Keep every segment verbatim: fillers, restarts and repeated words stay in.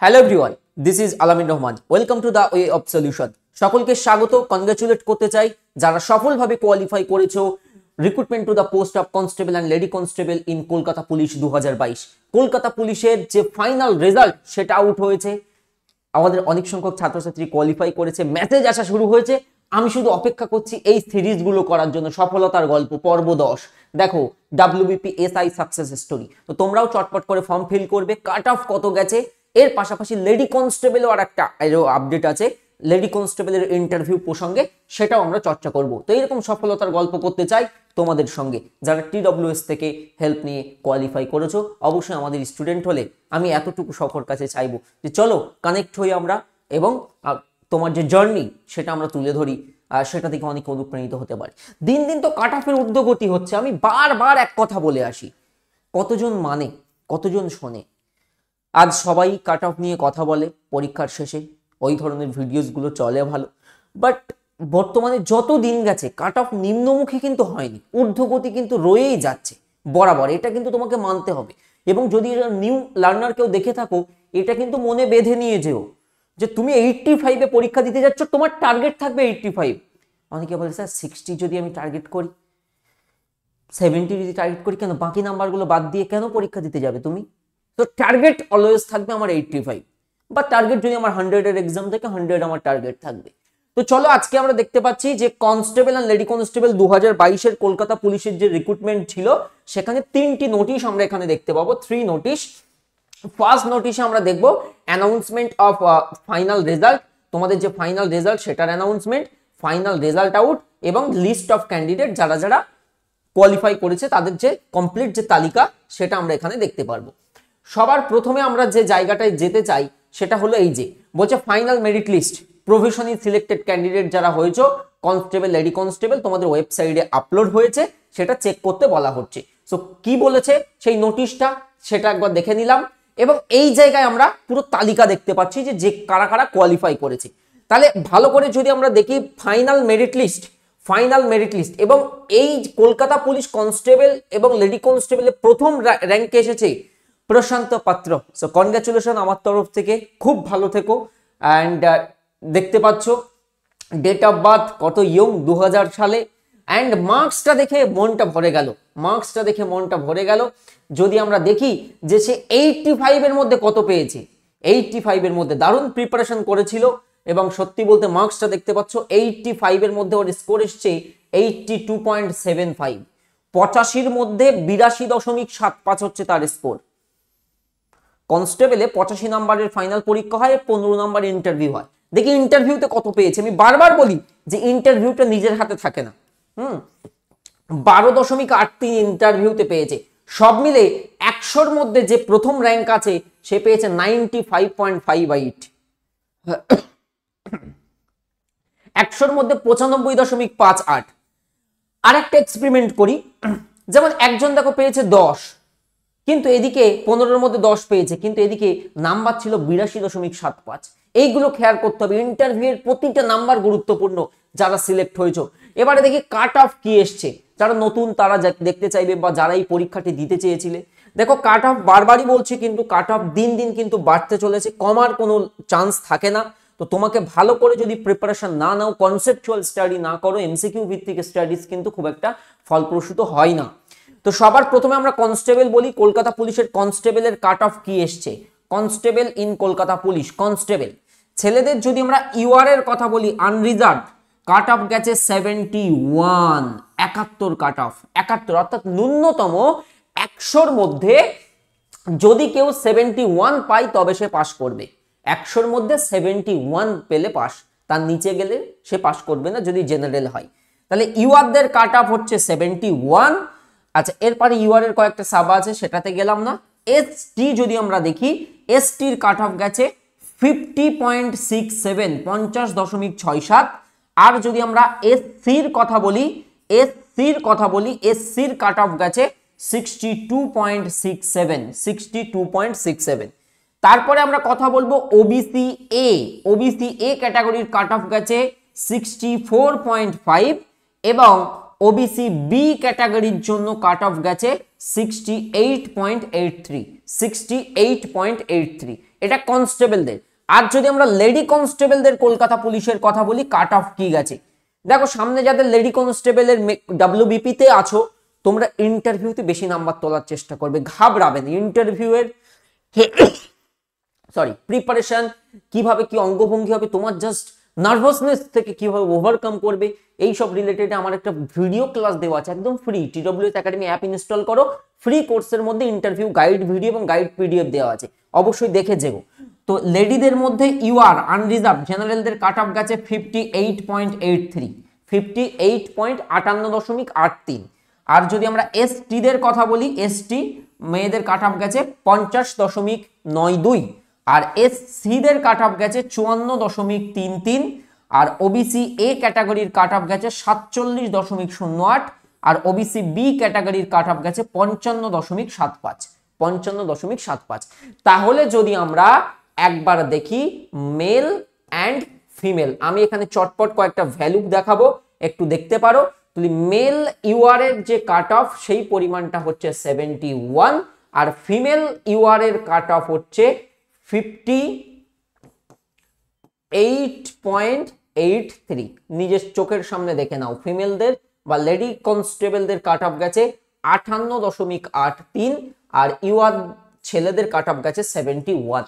Hello everyone, this is Alamin Rahman. Welcome to the way of solution. সকলকে স্বাগত, congratulate করতে চাই যারা সফলভাবে কোয়ালিফাই করেছো recruitment to the post of constable and lady constable in Kolkata police দু হাজার বাইশ। কলকাতা পুলিশের যে ফাইনাল রেজাল্ট সেটা আউট হয়েছে। আমাদের অনেক সংখ্যক ছাত্রছাত্রী কোয়ালিফাই করেছে, মেসেজ আসা শুরু হয়েছে। আমি শুধু অপেক্ষা করছি এই সিরিজগুলো করার জন্য। সফলতার গল্প পর্ব দশ, দেখো ডাব্লিউবিপি এসআই সাকসেস স্টোরি। তো তোমরাও চটপট করে ফর্ম ফিল করবে। কাট অফ কত গেছে, এর পাশাপাশি লেডি কনস্টেবলও আর একটা আপডেট আছে, লেডি কনস্টেবলের ইন্টারভিউ প্রসঙ্গে, সেটাও আমরা চর্চা করব। তো এরকম সফলতার গল্প করতে চাই তোমাদের সঙ্গে যারা টিডব্লিউএস থেকে হেল্প নিয়ে কোয়ালিফাই করেছো। অবশ্যই আমাদের স্টুডেন্ট হলে আমি এতটুকু সকর কাছে চাইবো যে চলো কানেক্ট হই আমরা, এবং তোমার যে জার্নি সেটা আমরা তুলে ধরি, আর সেটা থেকে অনেক অনুপ্রাণিত হতে পারে। দিন দিন তো কাট অফের ঊর্ধ্বগতি হচ্ছে। আমি বারবার এক কথা বলে আসি, কতজন মানে, কতজন শোনে। আজ সবাই কাট অফ নিয়ে কথা বলে পরীক্ষার শেষে, ওই ধরনের ভিডিওসগুলো চলে ভালো, বাট বর্তমানে যত দিন গেছে কাট অফ নিম্নমুখী কিন্তু হয়নি, ঊর্ধ্বগতি কিন্তু রয়েই যাচ্ছে বরাবর। এটা কিন্তু তোমাকে মানতে হবে। এবং যদি নিউ লার্নার কেউ দেখে থাকো, এটা কিন্তু মনে বেঁধে নিয়ে যেও যে তুমি এইটটি ফাইভে পরীক্ষা দিতে যাচ্ছ, তোমার টার্গেট থাকবে এইটটি ফাইভ। অনেকে বলে স্যার সিক্সটি যদি আমি টার্গেট করি, সেভেন্টি যদি টার্গেট করি, কেন বাকি নাম্বারগুলো বাদ দিয়ে কেন পরীক্ষা দিতে যাবে তুমি? তো টার্গেট অলওয়েজ থাকবে আমার এইটটি ফাইভ, বা টার্গেট যদি আমার হান্ড্রেডের এক্সাম থেকে হান্ড্রেড আমার টার্গেট থাকবে। তো চলো আজকে আমরা দেখতে পাচ্ছি যে কনস্টেবল অ্যান্ড লেডি কনস্টেবল দু হাজার বাইশের কলকাতা পুলিশের যে রিক্রুটমেন্ট ছিল, সেখানে তিনটি নোটিশ আমরা এখানে দেখতে পাবো, থ্রি নোটিশ। ফার্স্ট নোটিশে আমরা দেখবো অ্যানাউন্সমেন্ট অফ ফাইনাল রেজাল্ট, তোমাদের যে ফাইনাল রেজাল্ট সেটার অ্যানাউন্সমেন্ট, ফাইনাল রেজাল্ট আউট, এবং লিস্ট অফ ক্যান্ডিডেট যারা যারা কোয়ালিফাই করেছে তাদের যে কমপ্লিট যে তালিকা সেটা আমরা এখানে দেখতে পারবো। সবার প্রথমে আমরা যে জায়গাটায় যেতে চাই সেটা হলো এই যে বলছে final merit list, provisionally selected candidate যারা হয়েছে কনস্টেবল লেডি কনস্টেবল, তোমাদের ওয়েবসাইটে আপলোড হয়েছে, সেটা চেক করতে বলা হচ্ছে। সো কি বলেছে সেই নোটিশটা সেটা একবার দেখে নিলাম, এবং এই জায়গায় আমরা পুরো তালিকা দেখতে পাচ্ছি যে যে কারা কারা কোয়ালিফাই করেছে। তাহলে ভালো করে যদি আমরা দেখি final merit list, final merit list এবং এই কলকাতা পুলিশ কনস্টেবল এবং লেডি কনস্টেবলের প্রথম র্যাঙ্কে এসেছে প্রশান্ত পাত্র। সো কনগ্রাচুলেশন আমার তরফ থেকে, খুব ভালো থেকো। অ্যান্ড দেখতে পাচ্ছ ডেট অফ বার্থ কত ইয়ং, দু হাজার সালে। অ্যান্ড মার্কসটা দেখে মনটা ভরে গেল, মার্কসটা দেখে মনটা ভরে গেল। যদি আমরা দেখি যে সে এইটটি ফাইভের মধ্যে কত পেয়েছে, এইটটি ফাইভের মধ্যে দারুণ প্রিপারেশন করেছিল, এবং সত্যি বলতে মার্কসটা দেখতে পাচ্ছ এইটটি ফাইভের মধ্যে ওর স্কোর এসছে eighty two point seven five. পঁচাশির মধ্যে বিরাশি দশমিক সাত পাঁচ হচ্ছে তার স্কোর। কনস্টেবলে পঁচাশি নাম্বারের ফাইনাল পরীক্ষা হয়, পনেরো নাম্বার ইন্টারভিউ হয়। দেখি ইন্টারভিউতে কত পেয়েছে। আমি বারবার বলি যে ইন্টারভিউটা নিজের হাতে থাকে না। হুম বারো দশমিক আট তিন ইন্টারভিউতে পেয়েছে। সব মিলে একশোর মধ্যে যে প্রথম র্যাঙ্ক আছে সে পেয়েছে ninety five point five eight. একশোর মধ্যে পঁচানব্বই দশমিক পাঁচ আট। আর একটা এক্সপেরিমেন্ট করি, যেমন একজন দেখো পেয়েছে দশ, কিন্তু এদিকে পনেরোর মধ্যে দশ পেয়েছে, কিন্তু এদিকে নাম্বার ছিল বিরাশি দশমিক সাত পাঁচ। এইগুলো খেয়াল করতে হবে, ইন্টারভিউয়ের প্রতিটা নাম্বার গুরুত্বপূর্ণ যারা সিলেক্ট হয়েছে। এবারে দেখি কাট অফ কি এসছে, যারা নতুন তারা দেখতে চাইবে, বা যারা এই পরীক্ষাটি দিতে চেয়েছিলে। দেখো কাট অফ বারবারই বলছি, কিন্তু কাট অফ দিন দিন কিন্তু বাড়তে চলেছে, কমার কোনো চান্স থাকে না। তো তোমাকে ভালো করে যদি প্রিপারেশন না নাও, কনসেপচুয়াল স্টাডি না করো, এমসিকিউ ভিত্তিক স্টাডিজ কিন্তু খুব একটা ফলপ্রসূ হয় না। তো সবার প্রথমে আমরা কনস্টেবল বলি, কলকাতা পুলিশের কনস্টেবলের কাট অফ কি এসছে। Constable in Kolkata police constable ছেলেদের যদি আমরা ইউআর এর কথা বলি, আনরিজার্ভ কাট অফ গেছে সেভেন্টি ওয়ান, একাত্তর কাট অফ, একাত্তর, অর্থাৎ ন্যূনতম একশোর মধ্যে যদি কেউ সেভেন্টি ওয়ান পায় তবে সে পাস করবে। একশোর মধ্যে সেভেন্টি ওয়ান পেলে পাস, তার নিচে গেলে সে পাস করবে না যদি জেনারেল হয়। তাহলে ইউআরদের কাট অফ হচ্ছে সেভেন্টি ওয়ান। আচ্ছা, এরপরে ইউআর এর কয়েকটা সাব আছে, সেটাতে গেলাম না। এসটি যদি আমরা দেখি, এসটির কাট অফ গেছে ফিফটি পয়েন্ট সিক্স সেভেন, পঞ্চাশ দশমিক ছয় সাত। আর যদি আমরা এসসির কথা বলি, এসসির কথা বলি এসসির কাট অফ গেছে sixty two point six seven, sixty two point six seven. তারপরে আমরা কথা বলবো ওবিসি এ, ওবিসি এ ক্যাটাগরির কাট অফ গেছে সিক্সটি ফোর পয়েন্ট ফাইভ, এবং ওবিসি বি ক্যাটাগরির জন্য কাট অফ গেছে sixty eight point eight three, sixty eight point eight three. এটা কনস্টেবলদের। আর যদি আমরা লেডি কনস্টেবলদের কলকাতা পুলিশের কথা বলি, কাট অফ কি গেছে দেখো। সামনে যাদের লেডি কনস্টেবলের ডাব্লিউবিপি তে আছো, তোমরা ইন্টারভিউতে বেশি নাম্বার তোলার চেষ্টা করবে, ঘাবড়াবে না। ইন্টারভিউয়ের সরি প্রিপারেশন কিভাবে কি অঙ্গভঙ্গি হবে, তোমার জাস্ট নার্ভাসনেস থেকে কিভাবে ওভারকাম করবে, এই সব রিলেটেড আমার একটা ভিডিও ক্লাস দেওয়া আছে একদম free. TWS academy app install করো, ফ্রি কোর্সের মধ্যে ইন্টারভিউ গাইড ভিডিও এবং গাইড পিডিএফ দেওয়া আছে, অবশ্যই দেখে যেও। তো লেডিদের মধ্যে ইউআর আনরিজার্ভ জেনারেলদের কাট অফ গেছে fifty eight point eight three, fifty eight point আটান্ন দশমিক আট তিন। আর যদি আমরা এসটিদের কথা বলি, এসটি মেয়েদের কাট অফ গেছে পঞ্চাশ দশমিক নয় দুই, আর এসসিদের কাট অফ গেছে চুয়ান্ন দশমিক তিন তিন, আর ওবিসি এ ক্যাটাগরির কাট অফ গেছে সাতচল্লিশ দশমিক শূন্য আট, আর ওবিসি বি ক্যাটাগরির কাট অফ গেছে পঞ্চান্ন দশমিক সাত পাঁচ, পঞ্চান্ন দশমিক সাত পাঁচ। তাহলে যদি আমরা একবার দেখি মেল অ্যান্ড ফিমেল, আমি এখানে চটপট কয়েকটা ভ্যালু দেখাবো, একটু দেখতে পারো। মেল ইউআর এর যে কাট অফ সেই পরিমাণটা হচ্ছে সেভেন্টি ওয়ান, আর ফিমেল ইউআর এর কাট অফ হচ্ছে fifty eight point eight three. নিজের চোখের সামনে দেখে নাও, ফিমেলদের বা লেডি কনস্টেবলদের কাট অফ গেছে আটান্ন দশমিক আট তিন, আর ইউআর ছেলেদের কাট অফ গেছে সেভেন্টি ওয়ান।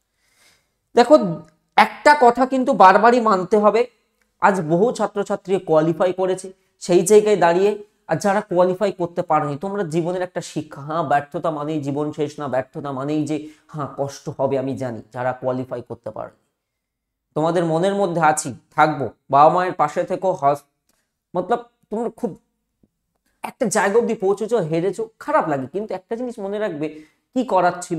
দেখো একটা কথা কিন্তু বারবারই মানতে হবে, আজ বহু ছাত্রছাত্রী কোয়ালিফাই করেছে, সেই জায়গায় দাঁড়িয়ে আর যারা কোয়ালিফাই করতে পারেনি, তোমরা জীবনের একটা শিক্ষা, হ্যাঁ ব্যর্থতা মানেই জীবন শেষ না, ব্যর্থতা মানেই যে হ্যাঁ কষ্ট হবে আমি জানি। যারা কোয়ালিফাই করতে পারেনি, তোমাদের মনের মধ্যে আছি, থাকবো, বাবা মায়ের পাশে থেকো, মতলব তোমরা খুব একটা জায়গা অব্দি পৌঁছেছো, হেরেছো, খারাপ লাগে, কিন্তু একটা জিনিস মনে রাখবে, কি করার ছিল,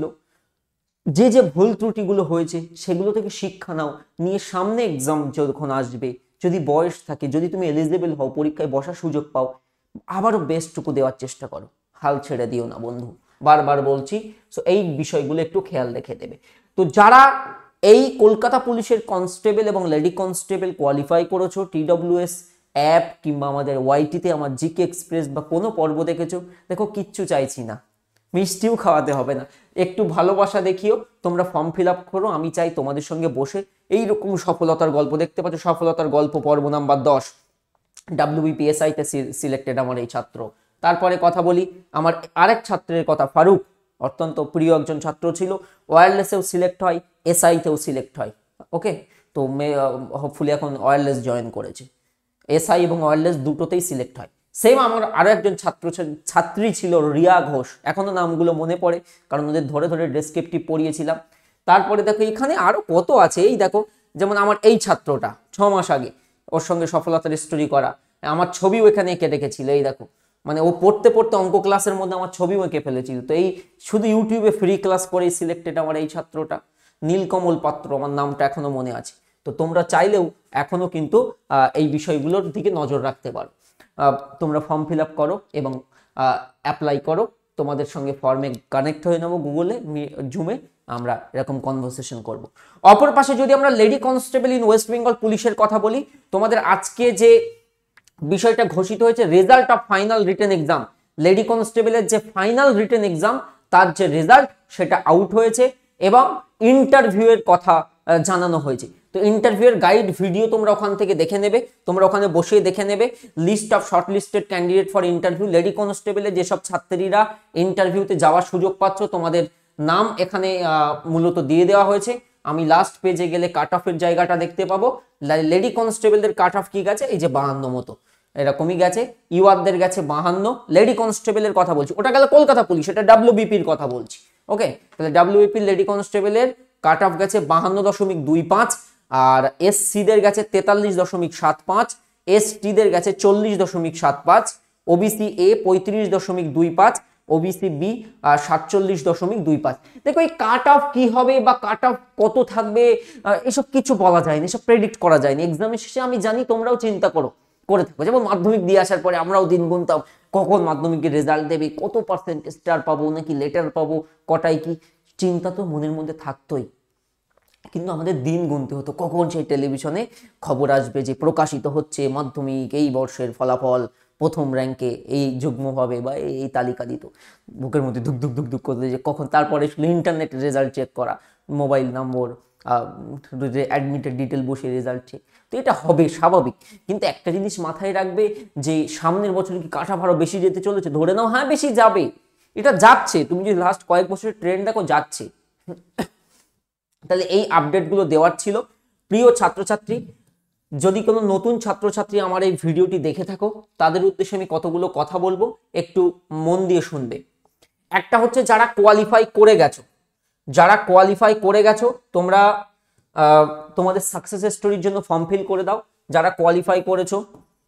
যে যে ভুল ত্রুটিগুলো হয়েছে সেগুলো থেকে শিক্ষা নাও, নিয়ে সামনে এক্সাম যখন আসবে, যদি বয়স থাকে, যদি তুমি এলিজিবল হও, পরীক্ষায় বসার সুযোগ পাও, আবারও বেস্টটুকু দেওয়ার চেষ্টা করো, হাল ছেড়ে দিও না বন্ধু, বারবার বলছি। সো এই বিষয়গুলো একটু খেয়াল রেখে দেবে। তো যারা এই কলকাতা পুলিশের কনস্টেবল এবং লেডি কনস্টেবল কোয়ালিফাই করেছো, টিডব্লিউএস অ্যাপ কিংবা আমাদের ওয়াইটিতে আমার জিকে এক্সপ্রেস বা কোনো পর্ব দেখেছো, দেখো কিচ্ছু চাইছি না, মিষ্টিও খাওয়াতে হবে না, একটু ভালোবাসা দেখিও, তোমরা ফর্ম ফিল আপ করো, আমি চাই তোমাদের সঙ্গে বসে এইরকম সফলতার গল্প। দেখতে পাচ্ছ সফলতার গল্প পর্ব নাম্বার দশ, ডাব্লিউবিপিএসআই তে সিলেক্টেড আমার এই ছাত্র। তারপরে কথা বলি আমার আরেক ছাত্রের কথা, ফারুক, অত্যন্ত প্রিয় একজন ছাত্র ছিল, ওয়্যারলেসেও সিলেক্ট হয়, এসআইতেও সিলেক্ট হয়, ওকে। তো হোপফুলি এখন ওয়্যারলেস জয়েন করেছে, এসআই এবং ওয়্যারলেস দুটোতেই সিলেক্ট হয়। সেম আমার আরো একজন ছাত্র ছাত্রী ছিল রিয়া ঘোষ, এখনো নামগুলো মনে পড়ে কারণ ওদের ধরে ধরে ডেসক্রিপটিভ পড়িয়েছিলাম। তারপরে দেখো এখানে আরো কত আছে, এই দেখো যেমন আমার এই ছাত্রটা ছ মাস আগে ওর সঙ্গে সফলতার স্টোরি করা, আমার ছবিও এখানে এঁকে রেখেছিল, এই দেখো, মানে ও পড়তে পড়তে অঙ্ক ক্লাসের মধ্যে আমার ছবিও এঁকে ফেলেছিল। তো এই শুধু ইউটিউবে ফ্রি ক্লাস করেই সিলেক্টেড আমার এই ছাত্রটা, নীলকমল পাত্র, আমার নামটা এখনো মনে আছে। তো তোমরা চাইলেও এখনো কিন্তু এই বিষয়গুলোর দিকে নজর রাখতে পারো। তোমরা ফর্ম ফিল আপ করো এবং অ্যাপ্লাই করো, তোমাদের সঙ্গে ফর্মে কানেক্ট হয়ে নেবো গুগলে, জুমে, আমরা এরকম কনভারসেশন করব। অপর পাশে যদি আমরা lady constable in West Bengal পুলিশের কথা বলি, তোমাদের আজকে যে বিষয়টা ঘোষিত হয়েছে, result of final written exam, lady কনস্টেবলের যে ফাইনাল রিটেন এক্সাম তার যে রেজাল্ট সেটা আউট হয়েছে এবং ইন্টারভিউয়ের কথা জানানো হয়েছে। তো ইন্টারভিউয়ের গাইড ভিডিও তোমরা ওখান থেকে দেখে নেবে, তোমরা ওখানে বসে দেখে নেবে list of shortlisted candidate for interview. Lady কনস্টেবলের যেসব ছাত্রীরা ইন্টারভিউতে যাওয়ার সুযোগ পাচ্ছ, তোমাদের নাম এখানে মূলত দিয়ে দেওয়া হয়েছে। আমি লাস্ট পেজে গেলে কাট অফের জায়গাটা দেখতে পাবো। লেডি কনস্টেবলদের কাট অফ কি গেছে, এই যে বাহান্ন মতো এরকমই গেছে, ইউআরদের গেছে বাহান্ন। লেডি কনস্টেবলের কথা বলছি, ওটা গেল কলকাতা পুলিশ, এটা ডাব্লিউবিপির কথা বলছি, ওকে। তাহলে ডাব্লিউবিপির লেডি কনস্টেবলের কাট অফ গেছে বাহান্ন দশমিক দুই পাঁচ, আর এসসিদের গেছে তেতাল্লিশ দশমিক সাত পাঁচ, এসটিদের গেছে চল্লিশ দশমিক সাত পাঁচ, ওবিসি এ পঁয়ত্রিশ দশমিক দুই পাঁচ, ওবিসি বি সাতচল্লিশ দশমিক দুই পাঁচ। দেখো এই কাট অফ কি হবে বা কাট অফ কত থাকবে এসব কিছু বলা যায়নি, এসব প্রেডিক্ট করা যায়নি। এক্সামের শেষে আমি জানি তোমরাও চিন্তা করো করে থাকো, যেমন মাধ্যমিক দিয়ে আসার পরে আমরাও দিন গুনতাম কখন মাধ্যমিকের রেজাল্ট দেবে, কত পার্সেন্ট স্টার পাবো নাকি লেটার পাবো, কটায় কি, চিন্তা তো মনের মধ্যে থাকতোই। কিন্তু আমাদের দিন গুনতে হতো কখন সেই টেলিভিশনে খবর আসবে যে প্রকাশিত হচ্ছে মাধ্যমিক এই বর্ষের ফলাফল, প্রথম র্যাঙ্কে এই যুগ্ম হবে বা এই তালিকা দিত, বুকের মধ্যে ধুক ধুক ধুক ধুক করতে যে কখন। তারপরে ইন্টারনেট রেজাল্ট চেক করা, মোবাইল নম্বর, অ্যাডমিটের ডিটেল বসে রেজাল্ট চেক, তো এটা হবে স্বাভাবিক। কিন্তু একটা জিনিস মাথায় রাখবে যে সামনের বছর কি কাটা ভাড়া বেশি যেতে চলেছে, ধরে নাও হ্যাঁ বেশি যাবে, এটা যাচ্ছে, তুমি যদি লাস্ট কয়েক বছরের ট্রেন্ড দেখো যাচ্ছে। তাহলে এই আপডেটগুলো দেওয়ার ছিল। প্রিয় ছাত্রছাত্রী, যদি কোনো নতুন ছাত্রছাত্রী আমার এই ভিডিওটি দেখে থাকো, তাদের উদ্দেশ্যে আমি কতগুলো কথা বলবো, একটু মন দিয়ে শুনবে। একটা হচ্ছে যারা কোয়ালিফাই করে গেছো, যারা কোয়ালিফাই করে গেছো তোমরা তোমাদের সাকসেস স্টোরির জন্য ফর্ম ফিল করে দাও। যারা কোয়ালিফাই করেছো,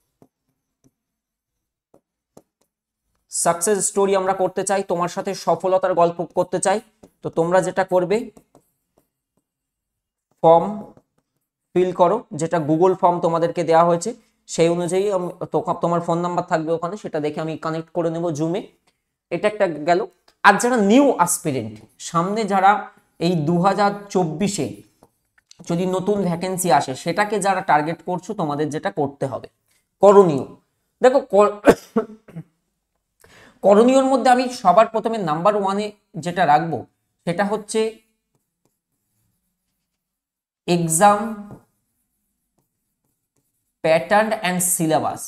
সাকসেস স্টোরি আমরা করতে চাই, তোমার সাথে সফলতার গল্প করতে চাই, তো তোমরা যেটা করবে ফর্ম ফিল করো, যেটা গুগল ফর্ম তোমাদেরকে দেওয়া হয়েছে, সেই অনুযায়ী তোমার ফোন নাম্বার থাকবে ওখানে, সেটা দেখে আমি কানেক্ট করে নেব জুমে। এটা একটা গেল। আর যারা নিউ অ্যাসপিরেন্ট, সামনে যারা এই দু হাজার চব্বিশে যদি নতুন ভ্যাকেন্সি আসে সেটাকে যারা টার্গেট করছো, তোমাদের যেটা করতে হবে করণীয়, দেখো করণীয়র মধ্যে আমি সবার প্রথমে নাম্বার ওয়ানে যেটা রাখবো সেটা হচ্ছে এক্সাম প্যাটার্ন অ্যান্ড সিলেবাস।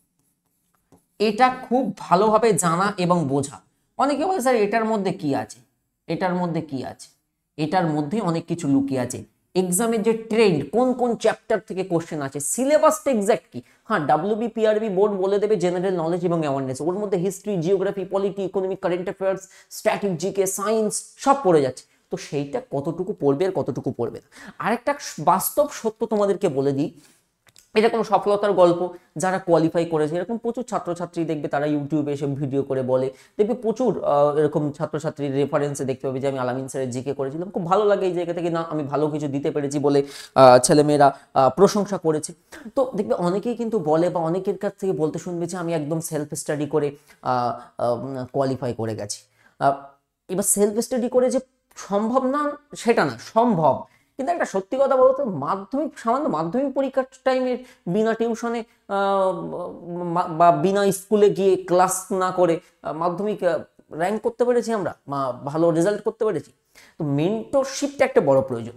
এটা খুব ভালোভাবে জানা এবং বোঝা। অনেকে বলে স্যার এটার মধ্যে কি আছে, এটার মধ্যে কি আছে, এটার মধ্যে অনেক কিছু লুকিয়ে আছে। এক্সামের যে ট্রেন্ড, কোন কোন চ্যাপ্টার থেকে কোশ্চেন আছে, সিলেবাসটা এক্স্যাক্ট কি, হ্যাঁ ডাব্লিউবি পিআরবি বোর্ড বলে দেবে জেনারেল নলেজ এবং অ্যাওয়ারনেস, ওর মধ্যে history, geography, polity, economic, current affairs, static, GK, science সব পড়ে যাচ্ছে। তো সেইটা কতটুকু পড়বে আর কতটুকু পড়বে না। আরেকটা বাস্তব সত্য তোমাদেরকে বলে দিই, এটা কোনো সফলতার গল্প, যারা কোয়ালিফাই করেছে এরকম প্রচুর ছাত্রছাত্রী দেখবে, তারা ইউটিউবে এসে ভিডিও করে বলে, দেখবে প্রচুর এরকম ছাত্রছাত্রীর রেফারেন্সে দেখতে পাবে যে আমি আলামিন স্যারের জিকে করেছিলাম, খুব ভালো লাগে এই জায়গা থেকে, না আমি ভালো কিছু দিতে পেরেছি বলে ছেলেমেয়েরা প্রশংসা করেছে। তো দেখবে অনেকেই কিন্তু বলে, বা অনেকের কাছ থেকে বলতে শুনবে যে আমি একদম সেলফ স্টাডি করে কোয়ালিফাই করে গেছি। এবার সেলফ স্টাডি করে যে সম্ভব না সেটা না, সম্ভব। কিন্তু একটা সত্যি কথা বলতো, মাধ্যমিক সামান্য মাধ্যমিক পরীক্ষার টাইমে বিনা টিউশনে বা বিনা স্কুলে গিয়ে ক্লাস না করে মাধ্যমিক র্যাঙ্ক করতে পেরেছি, আমরা ভালো রেজাল্ট করতে পেরেছি। তো মেন্টরশিপটা একটা বড় প্রয়োজন।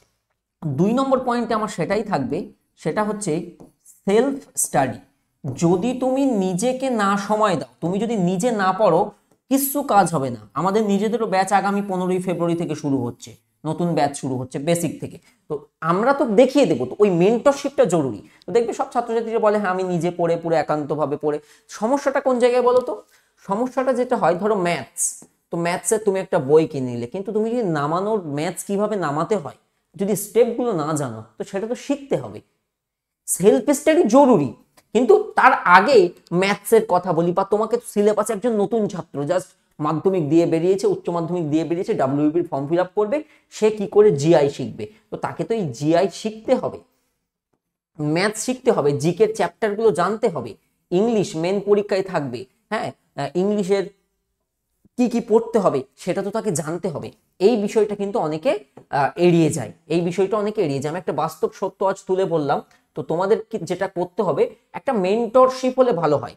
দুই নম্বর পয়েন্টে আমার সেটাই থাকবে, সেটা হচ্ছে সেলফ স্টাডি। যদি তুমি নিজেকে না সময় দাও, তুমি যদি নিজে না পড়ো, কিছু কাজ হবে না। আমাদের নিজেদেরও ব্যাচ আগামী পনেরোই ফেব্রুয়ারি থেকে শুরু হচ্ছে, নতুন ব্যাচ শুরু হচ্ছে বেসিক থেকে। তো আমরা তো দেখিয়ে দেবো, তো ওই মেন্টরশিপটা জরুরি। তো দেখবে সব ছাত্রছাত্রীরা বলে হ্যাঁ আমি নিজে পড়ে পুরো একান্তভাবে পড়ে। সমস্যাটা কোন জায়গায় বলো তো? সমস্যাটা যেটা হয়, ধরো ম্যাথস, তো ম্যাথসের তুমি একটা বই কিনে নিলে, কিন্তু তুমি যদি নামানোর ম্যাথস কিভাবে নামাতে হয় যদি স্টেপগুলো না জানো, তো সেটা তো শিখতে হবে। সেলফ স্টাডি জরুরি, কিন্তু তার আগে ম্যাথসের কথা বলি, বা তোমাকে সিলেবাসে একজন নতুন ছাত্র জাস্ট মাধ্যমিক দিয়ে বেরিয়েছে, উচ্চ মাধ্যমিক দিয়ে বেরিয়েছে, ডাব্লিউবির ফর্ম ফিল আপ করবে, সে কি করে জিআই শিখবে? তো তাকে তো এই জিআই শিখতে হবে, ম্যাথ শিখতে হবে, জিকের চ্যাপ্টারগুলো জানতে হবে, ইংলিশ মেন পরীক্ষায় থাকবে, হ্যাঁ ইংলিশের কি কি পড়তে হবে সেটা তো তাকে জানতে হবে। এই বিষয়টা কিন্তু অনেকে এড়িয়ে যায়, এই বিষয়টা অনেকে এড়িয়ে যায়। আমি একটা বাস্তব সত্য আজ তুলে বললাম। তো তোমাদের যেটা করতে হবে, একটা মেন্টরশিপ হলে ভালো হয়।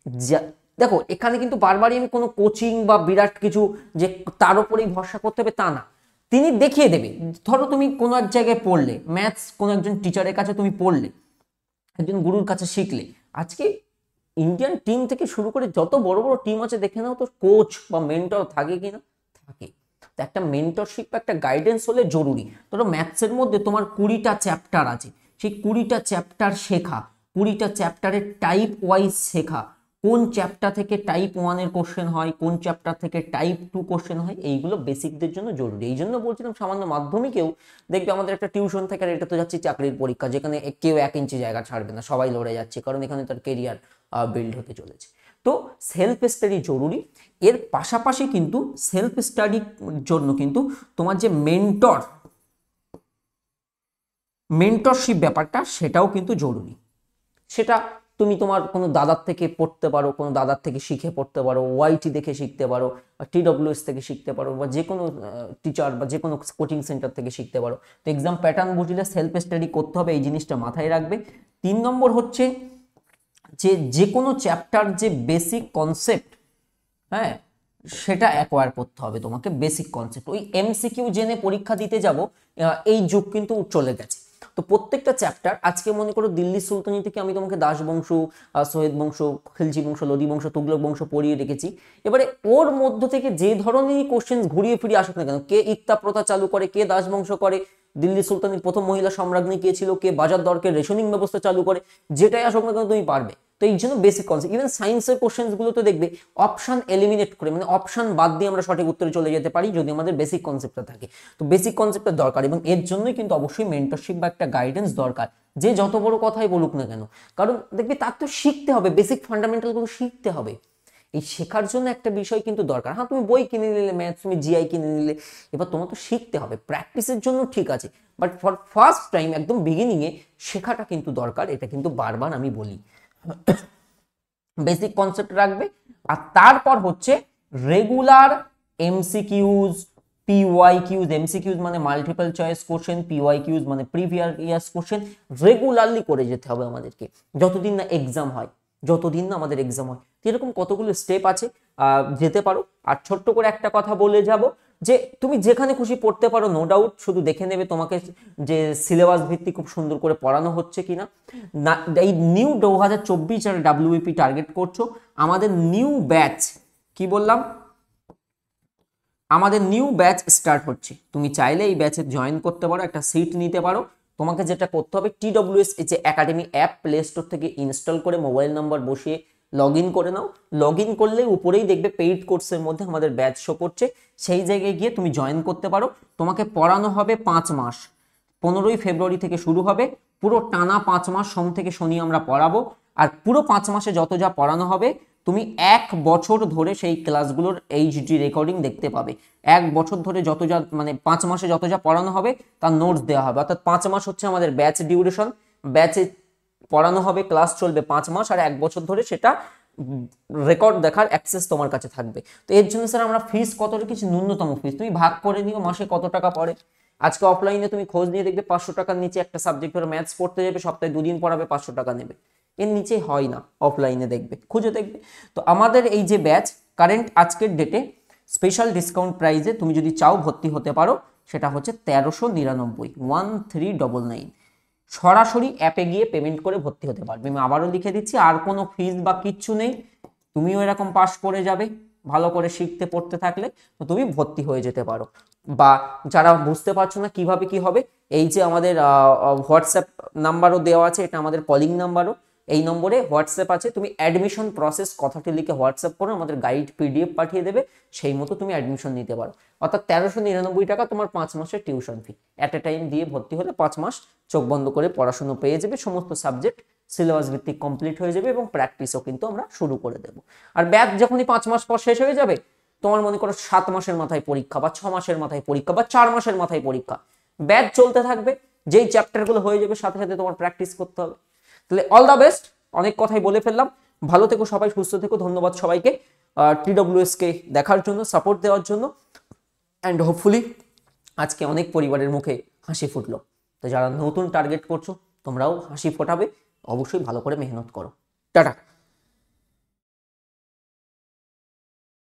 দেখো এখানে কিন্তু বারবারই আমি কোনো কোচিং বা বিরাট কিছু যে তার উপরেই ভরসা করতে হবে তা না, তিনি দেখিয়ে দেবে। ধরো তুমি কোনো এক জায়গায় পড়লে ম্যাথস, কোনো একজন টিচারের কাছে তুমি পড়লে, একজন গুরুর কাছে শিখলে, আজকে ইন্ডিয়ান টিম থেকে শুরু করে যত বড় বড় টিম আছে দেখে নাও তো কোচ বা মেন্টর থাকে কিনা, থাকে। তো একটা মেন্টরশিপ, একটা গাইডেন্স হলে জরুরি। ধরো ম্যাথসের মধ্যে তোমার কুড়িটা চ্যাপ্টার আছে, সেই কুড়িটা চ্যাপ্টার শেখা, কুড়িটা চ্যাপ্টারের টাইপ ওয়াইজ শেখা, কোন চ্যাপ্টার থেকে টাইপ ওয়ানের কোশ্চেন হয়, কোন চ্যাপ্টার থেকে টাইপ টু কোশ্চেন হয়, এইগুলো বেসিকদের জন্য জরুরি। এই জন্য বলছিলাম সামান্য মাধ্যমিকেও দেখবে আমাদের একটা টিউশন থেকে, আর এটা তো যাচ্ছে চাকরির পরীক্ষা, যেখানে কেউ এক ইঞ্চি জায়গা ছাড়বে না, সবাই লড়ে যাচ্ছে, কারণ এখানে তার কেরিয়ার বিল্ড হতে চলেছে। তো সেলফ স্টাডি জরুরি। এর পাশাপাশি কিন্তু সেলফ স্টাডির জন্য কিন্তু তোমার যে মেন্টর, মেন্টরশিপ ব্যাপারটা সেটাও কিন্তু জরুরি। সেটা তুমি তোমার কোনো দাদার থেকে পড়তে পারো, কোনো দাদার থেকে শিখে পড়তে পারো, ওয়াইটি দেখে শিখতে পারো, টিডব্লিউএস থেকে শিখতে পারো, বা যে কোনো টিচার বা যে কোনো কোচিং সেন্টার থেকে শিখতে পারো। তো এক্সাম প্যাটার্ন বুঝলে সেলফ স্টাডি করতে হবে, এই জিনিসটা মাথায় রাখবে। তিন নম্বর হচ্ছে যে যে কোনো চ্যাপ্টার যে বেসিক কনসেপ্ট, হ্যাঁ সেটা অ্যাকোয়ার করতে হবে তোমাকে, বেসিক কনসেপ্ট। ওই এমসিকিউ জেনে পরীক্ষা দিতে যাব এই যুগ কিন্তু চলে গেছে। তো প্রত্যেকটা চ্যাপ্টার, আজকে মনে করো দিল্লি সুলতানি থেকে আমি তোমাকে দাস বংশ, সৈয়দ বংশ, খিলজি বংশ, লোদি বংশ, তুগলক বংশ পড়িয়ে রেখেছি। এবারে ওর মধ্য থেকে যে ধরনেরই কোশ্চেন ঘুরিয়ে ফিরিয়ে আসুক না কেন, কে ইকতা প্রথা চালু করে, কে দাস বংশ করে, দিল্লি সুলতানির প্রথম মহিলা সম্রাজ্ঞী কে ছিল, কে বাজার দরকের রেশনিং ব্যবস্থা চালু করে, যেটাই আসুক না কেন তুমি পারবে। তো এই জন্য বেসিক কনসেপ্ট। ইভেন সায়েন্সের কোশ্চেন্স গুলো তো দেখবে অপশন এলিমিনেট করে, মানে অপশন বাদ দিয়ে আমরা সঠিক উত্তরে চলে যেতে পারি যদি আমাদের বেসিক কনসেপ্টটা থাকে। তো বেসিক কনসেপ্টটা দরকার, এবং এর জন্যই কিন্তু অবশ্যই মেন্টরশিপ বা একটা গাইডেন্স দরকার, যে যত বড় কথাই বলুক না কেন। কারণ দেখবে তার তো শিখতে হবে, বেসিক ফান্ডামেন্টালগুলো শিখতে হবে। এই শেখার জন্য একটা বিষয় কিন্তু দরকার। হ্যাঁ, তুমি বই কিনে নিলে, ম্যাথ তুমি জিআই কিনে নিলে, এবার তোমার তো শিখতে হবে। প্র্যাকটিসের জন্য ঠিক আছে, বাট ফর ফার্স্ট টাইম একদম বিগিনিংয়ে শেখাটা কিন্তু দরকার। এটা কিন্তু বারবার আমি বলি। বেসিক কনসেপ্ট রাখবে, আর তারপর হচ্ছে regular MCQs, PY Qs. MCQs মানে multiple choice question, PY Qs মানে প্রিভিয়াস ইয়ার্স কোশ্চেন। রেগুলারলি করে যেতে হবে আমাদেরকে, যতদিন না এক্সাম হয়, যতদিন না আমাদের এক্সাম হয়। এরকম কতগুলো স্টেপ আছে, যেতে পারো। আর ছোট্ট করে একটা কথা বলে যাব, যে তুমি যেখানে খুশি পড়তে পারো, নো ডাউট। শুধু দেখে নেবে তোমাকে যে সিলেবাস ভিত্তিক খুব সুন্দর করে পড়ানো হচ্ছে কিনা। না, এই নিউ দু হাজার চব্বিশ যারা ডাব্লিউবিপি টার্গেট করছো, আমাদের নিউ ব্যাচ, কি বললাম, আমাদের নিউ ব্যাচ স্টার্ট হচ্ছে। তুমি চাইলে এই ব্যাচে জয়েন করতে পারো, একটা সিট নিতে পারো। তোমাকে যেটা করতে হবে, টিডব্লিউএস যে একাডেমি অ্যাপ প্লে স্টোর থেকে ইনস্টল করে মোবাইল নাম্বার বসিয়ে লগ ইন করে নাও। লগ ইন করলে উপরেই দেখবে পেইড কোর্সের মধ্যে আমাদের ব্যাচ শো করছে, সেই জায়গায় গিয়ে তুমি জয়েন করতে পারো। তোমাকে পড়ানো হবে পাঁচ মাস, পনেরোই ফেব্রুয়ারি থেকে শুরু হবে, পুরো টানা পাঁচ মাস সোম থেকে শনি আমরা পড়াবো। আর পুরো পাঁচ মাসে যত যা পড়ানো হবে, তুমি এক বছর ধরে সেই ক্লাসগুলোর এইচডি রেকর্ডিং দেখতে পাবে। এক বছর ধরে যত যা, মানে পাঁচ মাসে যত যা পড়ানো হবে তার নোটস দেওয়া হবে। অর্থাৎ পাঁচ মাস হচ্ছে আমাদের ব্যাচ ডিউরেশন, ব্যাচে পড়ানো হবে, ক্লাস চলবে পাঁচ মাস, আর এক বছর ধরে সেটা রেকর্ড দেখার অ্যাক্সেস তোমার কাছে থাকবে। তো এর জন্য স্যার আমরা ফিস কত রেখেছি, ন্যূনতম ফিস তুমি ভাগ করে নিও মাসে কত টাকা পড়ে। আজকে অফলাইনে তুমি খোঁজ নিয়ে দেখবে পাঁচশো টাকার নিচে একটা সাবজেক্ট ধরে ম্যাথস পড়তে যাবে, সপ্তাহে দুদিন পড়াবে, পাঁচশো টাকা নেবে। এর নিচে হয় না, অফলাইনে দেখবে, খুঁজে দেখবে। তো আমাদের এই যে ব্যাচ কারেন্ট আজকের ডেটে স্পেশাল ডিসকাউন্ট প্রাইজে তুমি যদি চাও ভর্তি হতে পারো, সেটা হচ্ছে তেরোশো নিরানব্বই, ওয়ান থ্রি ডবল নাইন। সরাসরি অ্যাপে গিয়ে পেমেন্ট করে ভর্তি হতে পারবে। আমি আবারও লিখে দিচ্ছি, আর কোনো ফিস বা কিচ্ছু নেই। তুমিও এরকম পাস করে যাবে, ভালো করে শিখতে পড়তে থাকলে তো তুমি ভর্তি হয়ে যেতে পারো। বা যারা বুঝতে পারছো না কিভাবে কি হবে, এই যে আমাদের হোয়াটসঅ্যাপ নাম্বারও দেওয়া আছে, এটা আমাদের কলিং নাম্বারও। এই নম্বরে হোয়াটসঅ্যাপ আছে, তুমি অ্যাডমিশন প্রসেস কথাটি লিখে হোয়াটসঅ্যাপ করো, আমাদের গাইড পিডিএফ পাঠিয়ে দেবে, সেই মতো তুমি অ্যাডমিশন নিতে পারো। অর্থাৎ তেরোশো নিরানব্বই টাকা তোমার পাঁচ মাসের tuition fee. At a time দিয়ে ভর্তি হলে পাঁচ মাস চোখ বন্ধ করে পড়াশুনো পেয়ে যাবে, সমস্ত সাবজেক্ট সিলেবাস ভিত্তিক কমপ্লিট হয়ে যাবে, এবং প্র্যাকটিসও কিন্তু আমরা শুরু করে দেবো। আর ব্যাচ যখনই পাঁচ মাস পর শেষ হয়ে যাবে, তোমার মনে করো সাত মাসের মাথায় পরীক্ষা, বা ছ মাসের মাথায় পরীক্ষা, বা চার মাসের মাথায় পরীক্ষা, ব্যাচ চলতে থাকবে। যেই চ্যাপ্টারগুলো হয়ে যাবে সাথে সাথে তোমার প্র্যাকটিস করতে হবে। তাহলে অল দ্য বেস্ট। অনেক কথাই বলে ফেললাম, ভালো থেকো সবাই, সুস্থ থেকো। ধন্যবাদ সবাইকে টিডব্লিউএস কে দেখার জন্য, সাপোর্ট দেওয়ার জন্য। অ্যান্ড হোপফুলি আজকে অনেক পরিবারের মুখে হাসি ফুটলো। তো যারা নতুন টার্গেট করছো, তোমরাও হাসি ফোটাবে, অবশ্যই ভালো করে মেহনত করো। টাটা।